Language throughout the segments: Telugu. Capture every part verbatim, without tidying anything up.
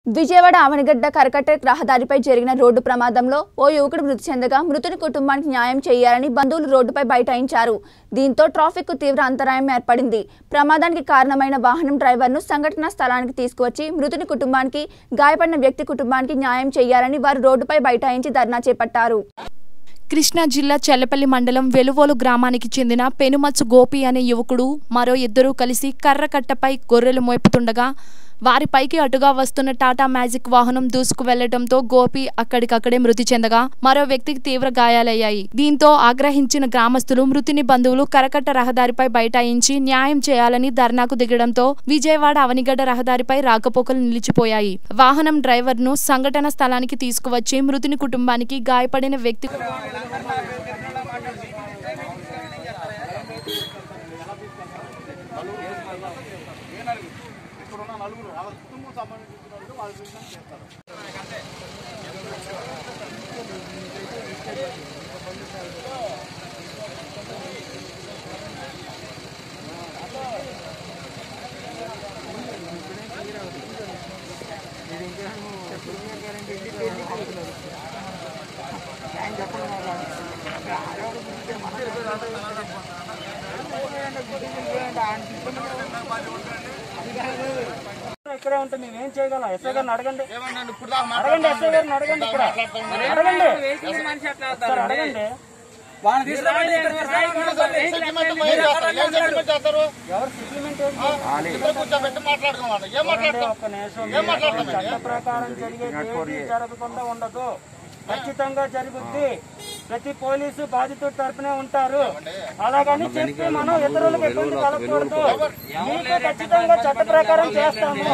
విజయవాడ అవనిగడ్డ కరకట్ట రహదారిపై జరిగిన రోడ్డు ప్రమాదంలో ఓ యువకుడు మృతి చెందగా మృతుని కుటుంబానికి న్యాయం చేయాలని బంధువులు రోడ్డుపై బైఠాయించారు. దీంతో ట్రాఫిక్ కు తీవ్ర అంతరాయం ఏర్పడింది. ప్రమాదానికి కారణమైన వాహనం డ్రైవర్ను సంఘటనా స్థలానికి తీసుకువచ్చి మృతుని కుటుంబానికి, గాయపడిన వ్యక్తి కుటుంబానికి న్యాయం చేయాలని వారు రోడ్డుపై బైఠాయించి ధర్నా చేపట్టారు. కృష్ణా జిల్లా చెల్లపల్లి మండలం వెలువోలు గ్రామానికి చెందిన పెనుమచ్చు గోపి అనే యువకుడు మరో ఇద్దరు కలిసి కర్రకట్టపై గొర్రెలు మోపుతుండగా వారిపైకి అటుగా వస్తున్న టాటా మ్యాజిక్ వాహనం దూసుకు వెళ్లడంతో గోపి అక్కడికక్కడే మృతి చెందగా మరో వ్యక్తికి తీవ్ర గాయాలయ్యాయి. దీంతో ఆగ్రహించిన గ్రామస్తులు మృతుని బంధువులు కరకట్ట రహదారిపై బైఠాయించి న్యాయం చేయాలని ధర్నాకు దిగడంతో విజయవాడ అవనిగడ్డ రహదారిపై రాకపోకలు నిలిచిపోయాయి. వాహనం డ్రైవర్ ను సంఘటన స్థలానికి తీసుకువచ్చి మృతుని కుటుంబానికి, గాయపడిన వ్యక్తి నలుగురు వాళ్ళ కుటుంబం సంబంధించిన వాళ్ళ బిజినెస్ చేస్తారు. ఇక్కడే ఉంటే మేము ఏం చేయగలం? ఎస్ఐ గారిని అడగండి, అడగండి ఎస్ఐ గారిని అడగండి, ఇక్కడ అడగండి, అడగండి. చట్ట ప్రకారం జరిగే జరగకుండా ఉండదు, ఖచ్చితంగా జరుగుద్ది. ప్రతి పోలీసు బాధితుడి తరపునే ఉంటారు. అలాగని చెప్పి మనం ఇతరులకు ఇబ్బంది కలగకూడదు. మీకు ఖచ్చితంగా చట్ట ప్రకారం చేస్తాము.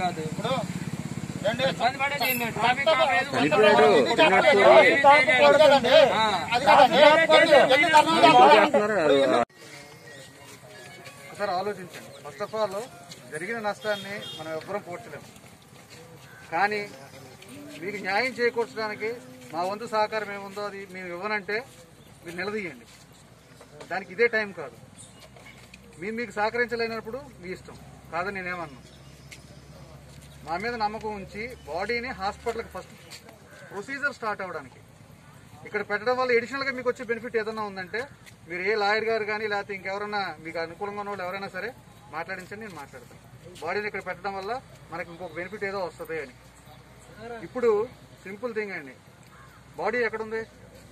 ఒకసారి ఆలోచించండి. ఫస్ట్ ఆఫ్ ఆల్ జరిగిన నష్టాన్ని మనం ఎవ్వరం పోడ్చలేము, కానీ మీకు న్యాయం చేకూర్చడానికి మా వంతు సహకారం ఏముందో అది మేము ఇవ్వనంటే మీరు నిలదీయండి. దానికి ఇదే టైం కాదు. మేము మీకు సహకరించలేనప్పుడు మీ ఇష్టం, కాదని నేనేమన్నా. మా మీద నమ్మకం ఉంచి బాడీని హాస్పిటల్కి ఫస్ట్ ప్రొసీజర్ స్టార్ట్ అవ్వడానికి ఇక్కడ పెట్టడం వల్ల ఎడిషనల్గా మీకు వచ్చే బెనిఫిట్ ఏదైనా ఉందంటే మీరు ఏ లాయర్ గారు కానీ లేకపోతే ఇంకెవరైనా మీకు అనుకూలంగా ఉన్న వాళ్ళు ఎవరైనా సరే మాట్లాడించండి, నేను మాట్లాడతాను. బాడీని ఇక్కడ పెట్టడం వల్ల మనకి ఇంకొక బెనిఫిట్ ఏదో వస్తుంది అని. ఇప్పుడు సింపుల్ థింగ్ అండి, బాడీ ఎక్కడుంది?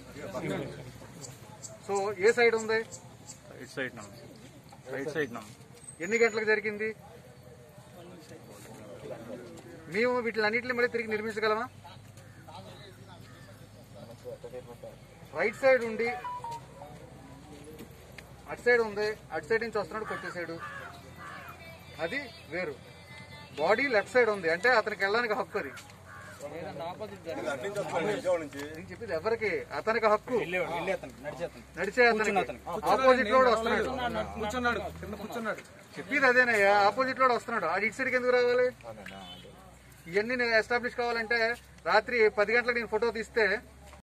సో ఏ సైడ్ ఉంది? Right side. Right side. ఎన్ని గంటలకు జరిగింది? మేము వీటిలన్నింటినీ మళ్ళీ తిరిగి నిర్మించగలమా? రైట్ సైడ్ ఉండి అటు సైడ్ ఉంది, అటు సైడ్ నుంచి వస్తున్నాడు కొట్టేసాడు, అది వేరు. బాడీ లెఫ్ట్ సైడ్ ఉంది అంటే అతనికి వెళ్ళడానికి హక్కు. అది చెప్పేది ఎవరికి? అతనికి హక్కు. నడిచే అతనికి ఆపోజిట్ లోడ్ వస్తున్నాడు, కూర్చున్నాడు, కింద కూర్చున్నాడు. చెప్పేది అదేనయ్యా, ఆపోజిట్ లోడ్ వస్తున్నాడు. ఆ ఇటు సైడ్కి ఎందుకు రావాలి? ఇవన్నీ నేను ఎస్టాబ్లిష్ కావాలంటే రాత్రి పది గంటలకు నేను ఫోటో తీస్తే